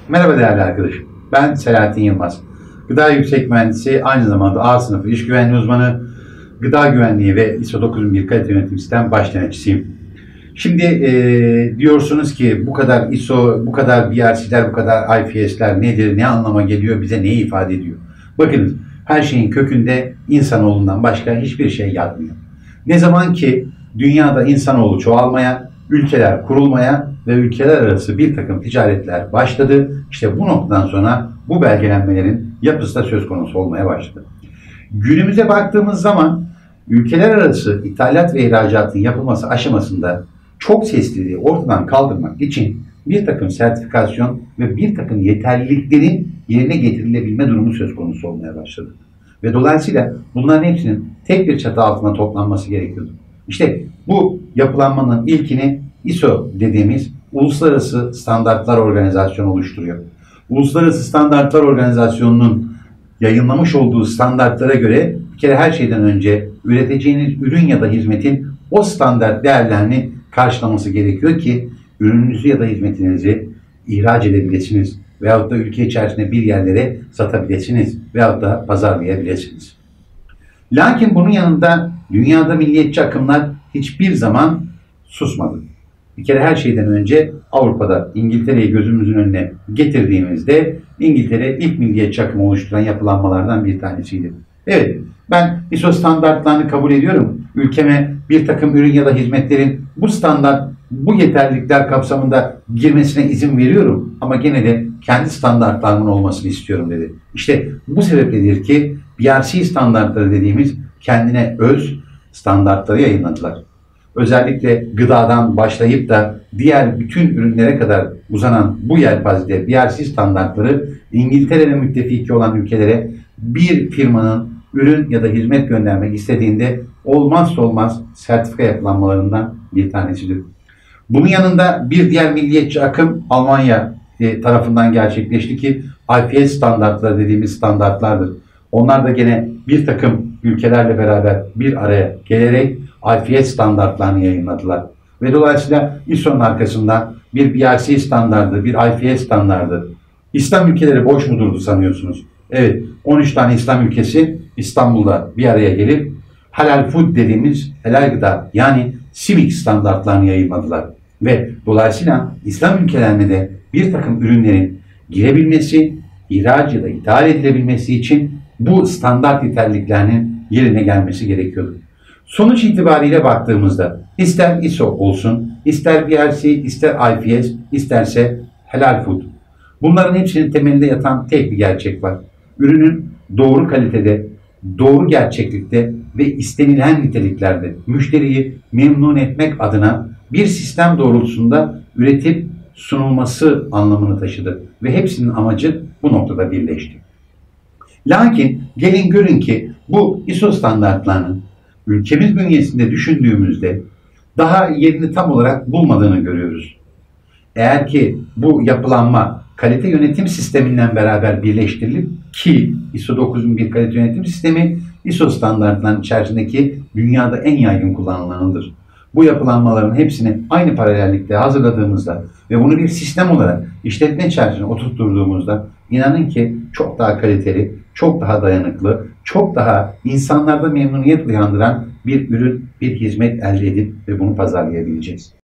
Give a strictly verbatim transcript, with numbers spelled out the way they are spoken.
Merhaba değerli arkadaşım. Ben Selahattin Yılmaz. Gıda Yüksek Mühendisi, aynı zamanda A sınıfı iş güvenliği uzmanı, gıda güvenliği ve ISO dokuz bin bir kalite yönetim sistem baş denetçisiyim. Şimdi e, diyorsunuz ki bu kadar ISO, bu kadar B R C'ler, bu kadar I P S'ler nedir, ne anlama geliyor, bize neyi ifade ediyor? Bakınız, her şeyin kökünde insanoğlundan başka hiçbir şey yatmıyor. Ne zaman ki dünyada insanoğlu çoğalmaya, ülkeler kurulmaya ve ülkeler arası bir takım ticaretler başladı. İşte bu noktadan sonra bu belgelenmelerin yapısı da söz konusu olmaya başladı. Günümüze baktığımız zaman ülkeler arası ithalat ve ihracatın yapılması aşamasında çok sesliliği ortadan kaldırmak için bir takım sertifikasyon ve bir takım yeterliliklerin yerine getirilebilme durumu söz konusu olmaya başladı. Ve dolayısıyla bunların hepsinin tek bir çatı altına toplanması gerekiyordu. İşte bu yapılanmanın ilkini ISO dediğimiz Uluslararası Standartlar Organizasyonu oluşturuyor. Uluslararası Standartlar Organizasyonu'nun yayınlamış olduğu standartlara göre bir kere her şeyden önce üreteceğiniz ürün ya da hizmetin o standart değerlerini karşılaması gerekiyor ki ürününüzü ya da hizmetinizi ihraç edebilirsiniz veyahut da ülke içerisinde bir yerlere satabilirsiniz veyahut da pazarlayabilirsiniz. Lakin bunun yanında dünyada milliyetçi akımlar hiçbir zaman susmadı. Bir kere her şeyden önce Avrupa'da İngiltere'yi gözümüzün önüne getirdiğimizde İngiltere ilk milliyetçi akımı oluşturan yapılanmalardan bir tanesiydi. Evet, ben ISO standartlarını kabul ediyorum. Ülkeme bir takım ürün ya da hizmetlerin bu standart, bu yeterlilikler kapsamında girmesine izin veriyorum. Ama gene de kendi standartlarımın olmasını istiyorum dedi. İşte bu sebepledir ki B R C standartları dediğimiz kendine öz standartları yayınladılar. Özellikle gıdadan başlayıp da diğer bütün ürünlere kadar uzanan bu yelpazede B R C standartları İngiltere ve müttefiki olan ülkelere bir firmanın ürün ya da hizmet göndermek istediğinde olmazsa olmaz sertifika yapılanmalarından bir tanesidir. Bunun yanında bir diğer milliyetçi akım Almanya tarafından gerçekleşti ki I P S standartları dediğimiz standartlardır. Onlar da gene bir takım ülkelerle beraber bir araya gelerek I P S standartlarını yayınladılar. Ve dolayısıyla ISO'nun arkasında bir B R C standardı, bir I P S standardı. İslam ülkeleri boş mu durdu sanıyorsunuz? Evet, on üç tane İslam ülkesi İstanbul'da bir araya gelip halal food dediğimiz helal gıda yani civic standartlarını yayınladılar. Ve dolayısıyla İslam ülkelerine de bir takım ürünlerin girebilmesi, ihraç ya da ithal edilebilmesi için bu standart yeterliliklerinin yerine gelmesi gerekiyordu. Sonuç itibariyle baktığımızda ister ISO olsun, ister B R C, ister I P S, isterse helal food. Bunların hepsinin temelinde yatan tek bir gerçek var. Ürünün doğru kalitede, doğru gerçeklikte ve istenilen niteliklerde müşteriyi memnun etmek adına bir sistem doğrultusunda üretip sunulması anlamını taşıdı. Ve hepsinin amacı bu noktada birleşti. Lakin gelin görün ki bu ISO standartlarının ülkemiz bünyesinde düşündüğümüzde daha yerini tam olarak bulmadığını görüyoruz. Eğer ki bu yapılanma kalite yönetim sisteminden beraber birleştirilip ki ISO dokuz bin bir kalite yönetim sistemi ISO standartlarının içerisindeki dünyada en yaygın kullanılanıdır. Bu yapılanmaların hepsini aynı paralellikte hazırladığımızda ve bunu bir sistem olarak işletme içerisine oturtturduğumuzda inanın ki çok daha kaliteli, çok daha dayanıklı, çok daha insanlarda memnuniyet uyandıran bir ürün, bir hizmet elde edip ve bunu pazarlayabileceğiz.